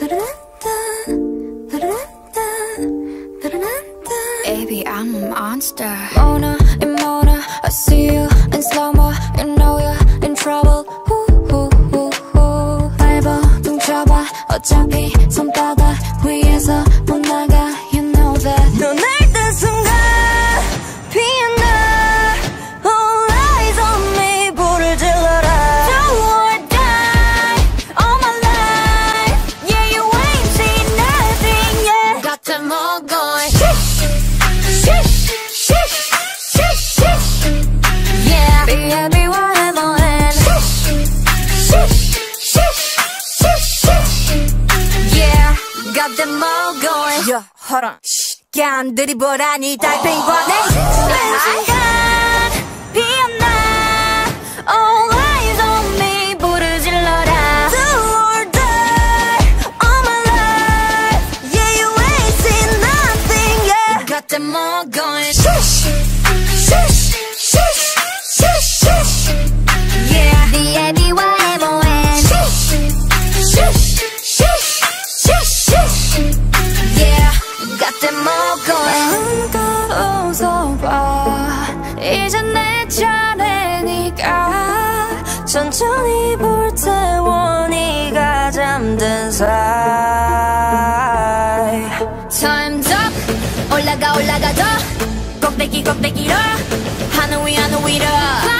Baby, I'm a monster. Mona and Mona, I see you in slow-mo. You know you're in trouble. 발버둥 쳐봐. 어차피 손바닥 위에서 못 나가. You know that. 넌 날 뜬 순간 피어나. All eyes on me. 불을 질러라. Do or die all my life. Yeah, you ain't seen nothing yet. got them all going. Yeah, baby, whatever. Yeah, got them all going. Yeah, hold on. 간 드리블하니 달팽이관에 순간 피어나. All eyes on me. 불을 질러라. Do or die all my life. Yeah, you ain't seen nothing yet. got them all going. Yeah, the everywhere. Yeah, got them all going. 마음껏 웃어봐. 이제 내 차례니까. 천천히 불태워 네가 잠든 사이. Time's up. 올라가 더 꼭대기로 하늘 위로